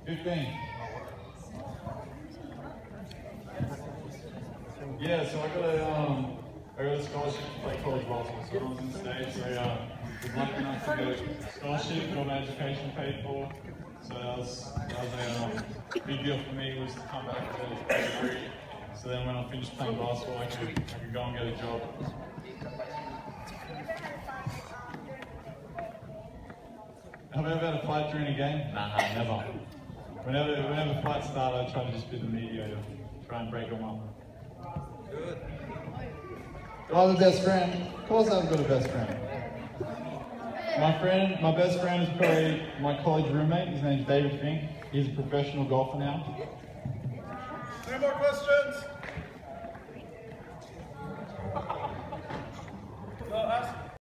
15. Yeah, so I got a scholarship to play college basketball. So when I was in the States, I was lucky enough to get a scholarship, got my education paid for. So that was a big deal for me, was to come back to a degree. So then when I finished playing basketball, I could go and get a job. Have I ever had a fight during a game? Nah, never. Whenever fights start, I try to just be the mediator, try and break them up. Good. Do I have a best friend? Of course I've got a best friend. My best friend is probably my college roommate. His name's David Fink. He's a professional golfer now.